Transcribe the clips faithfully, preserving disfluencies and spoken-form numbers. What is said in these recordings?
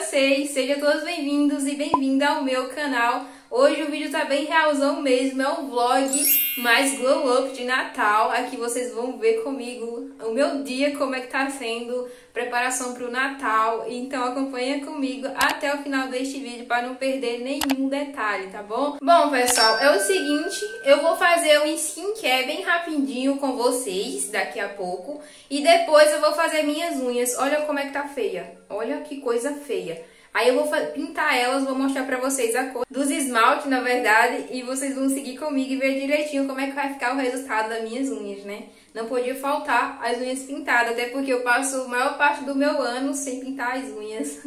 vocês? Sejam todos bem-vindos e bem-vinda ao meu canal. Hoje o vídeo tá bem realzão mesmo, é um vlog mais glow up de Natal. Aqui vocês vão ver comigo o meu dia, como é que tá sendo preparação pro Natal. Então acompanha comigo até o final deste vídeo para não perder nenhum detalhe, tá bom? Bom, pessoal, é o seguinte, eu vou fazer um skincare bem rapidinho com vocês daqui a pouco. E depois eu vou fazer minhas unhas. Olha como é que tá feia, olha que coisa feia. Aí eu vou pintar elas, vou mostrar pra vocês a cor dos esmaltes, na verdade, e vocês vão seguir comigo e ver direitinho como é que vai ficar o resultado das minhas unhas, né? Não podia faltar as unhas pintadas, até porque eu passo a maior parte do meu ano sem pintar as unhas.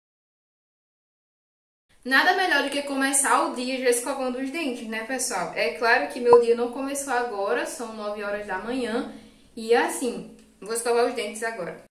Nada melhor do que começar o dia já escovando os dentes, né, pessoal? É claro que meu dia não começou agora, são nove horas da manhã, e assim, vou escovar os dentes agora.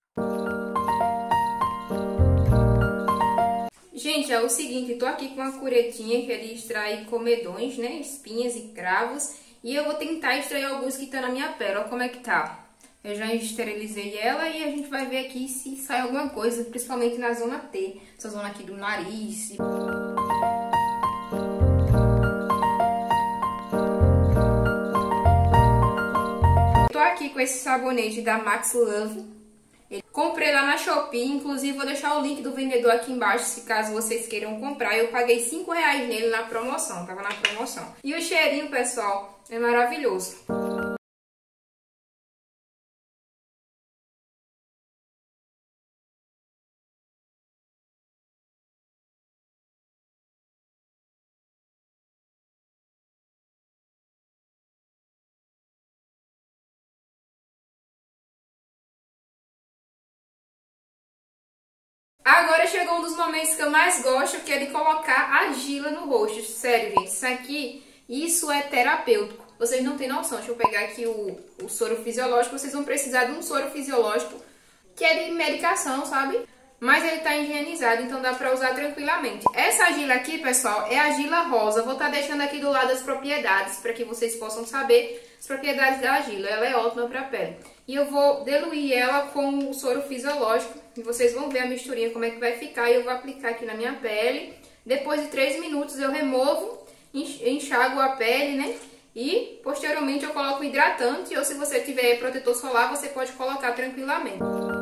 Gente, é o seguinte, tô aqui com uma curetinha que é de extrair comedões, né, espinhas e cravos, e eu vou tentar extrair alguns que estão na minha pele. Olha como é que tá. Eu já esterilizei ela e a gente vai ver aqui se sai alguma coisa, principalmente na zona T, essa zona aqui do nariz. Tô aqui com esse sabonete da Max Love. Comprei lá na Shopee, inclusive vou deixar o link do vendedor aqui embaixo, se caso vocês queiram comprar. Eu paguei cinco reais nele na promoção, tava na promoção. E o cheirinho, pessoal, é maravilhoso. Agora chegou um dos momentos que eu mais gosto, que é de colocar argila no rosto. Sério, gente, isso aqui, isso é terapêutico. Vocês não têm noção. Deixa eu pegar aqui o, o soro fisiológico. Vocês vão precisar de um soro fisiológico, que é de medicação, sabe? Mas ele tá higienizado, então dá pra usar tranquilamente. Essa argila aqui, pessoal, é argila rosa. Vou estar deixando aqui do lado as propriedades, para que vocês possam saber as propriedades da argila. Ela é ótima pra pele. E eu vou diluir ela com o soro fisiológico. E vocês vão ver a misturinha como é que vai ficar. E eu vou aplicar aqui na minha pele. Depois de três minutos eu removo, enxago a pele, né? E posteriormente eu coloco o hidratante. Ou se você tiver protetor solar, você pode colocar tranquilamente.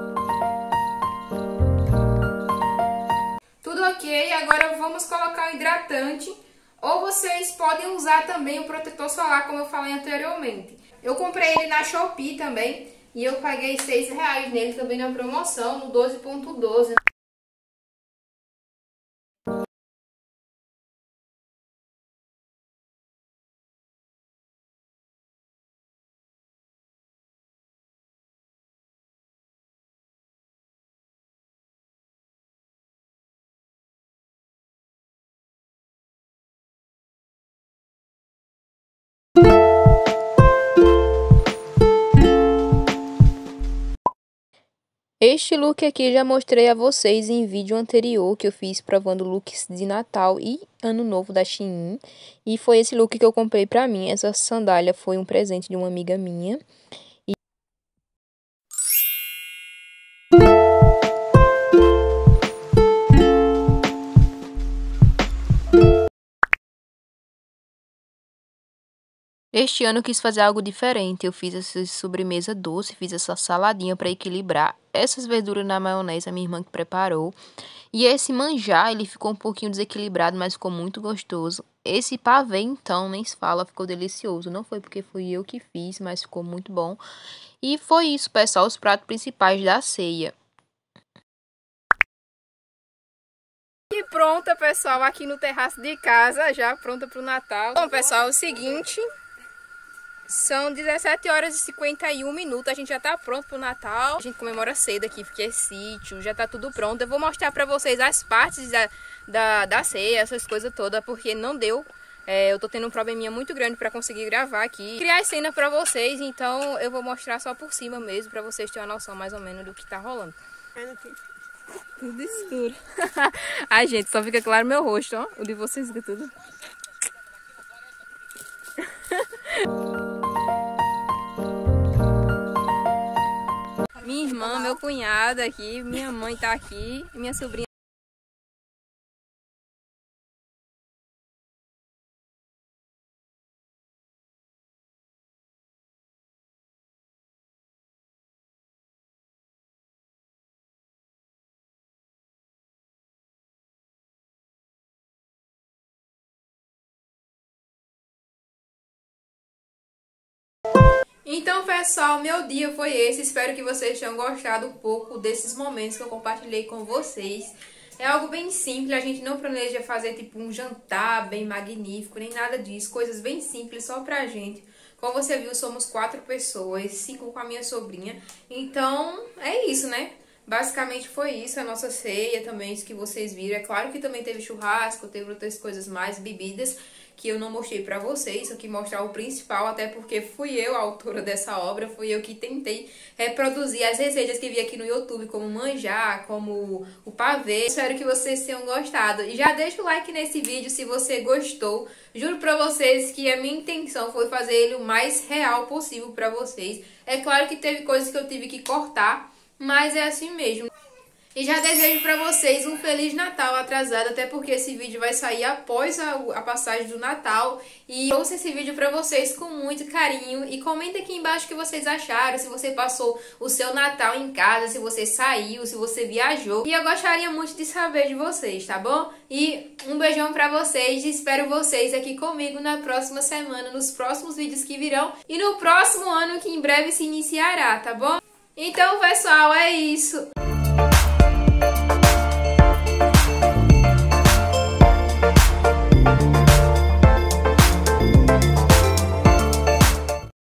Tudo ok, agora vamos colocar o hidratante. Ou vocês podem usar também o protetor solar, como eu falei anteriormente. Eu comprei ele na Shopee também. E eu paguei seis reais nele também na promoção, no doze ponto doze. Este look aqui já mostrei a vocês em vídeo anterior que eu fiz provando looks de Natal e Ano Novo da Shein. E foi esse look que eu comprei pra mim. Essa sandália foi um presente de uma amiga minha. E... Este ano eu quis fazer algo diferente. Eu fiz essa sobremesa doce, fiz essa saladinha para equilibrar. Essas verduras na maionese, a minha irmã que preparou. E esse manjar, ele ficou um pouquinho desequilibrado, mas ficou muito gostoso. Esse pavê, então, nem se fala, ficou delicioso. Não foi porque fui eu que fiz, mas ficou muito bom. E foi isso, pessoal, os pratos principais da ceia. E pronta, pessoal, aqui no terraço de casa, já pronta pro Natal. Bom, pessoal, é o seguinte... São dezessete horas e cinquenta e um minutos, a gente já tá pronto pro Natal. A gente comemora cedo aqui, porque é sítio, já tá tudo pronto. Eu vou mostrar pra vocês as partes da, da, da ceia, essas coisas todas, porque não deu. É, eu tô tendo um probleminha muito grande pra conseguir gravar aqui. Criar a cena pra vocês, então eu vou mostrar só por cima mesmo, pra vocês terem uma noção mais ou menos do que tá rolando. Tudo escuro. Ai, gente, só fica claro meu rosto, ó. O de vocês fica tudo... Minha irmã, meu cunhado aqui, minha mãe tá aqui, minha sobrinha Então, pessoal, meu dia foi esse. Espero que vocês tenham gostado um pouco desses momentos que eu compartilhei com vocês. É algo bem simples, a gente não planeja fazer tipo um jantar bem magnífico, nem nada disso. Coisas bem simples só pra gente. Como você viu, somos quatro pessoas, cinco com a minha sobrinha. Então, é isso, né? Basicamente foi isso, a nossa ceia também, isso que vocês viram. É claro que também teve churrasco, teve outras coisas mais, bebidas, que eu não mostrei pra vocês. Só que mostrar o principal, até porque fui eu a autora dessa obra, fui eu que tentei reproduzir as receitas que vi aqui no YouTube, como manjar, como o pavê. Espero que vocês tenham gostado. E já deixa o like nesse vídeo se você gostou. Juro pra vocês que a minha intenção foi fazer ele o mais real possível pra vocês. É claro que teve coisas que eu tive que cortar, mas é assim mesmo. E já desejo pra vocês um Feliz Natal atrasado, até porque esse vídeo vai sair após a, a passagem do Natal. E trouxe esse vídeo pra vocês com muito carinho. E comenta aqui embaixo o que vocês acharam, se você passou o seu Natal em casa, se você saiu, se você viajou. E eu gostaria muito de saber de vocês, tá bom? E um beijão pra vocês, espero vocês aqui comigo na próxima semana, nos próximos vídeos que virão. E no próximo ano que em breve se iniciará, tá bom? Então, pessoal, é isso.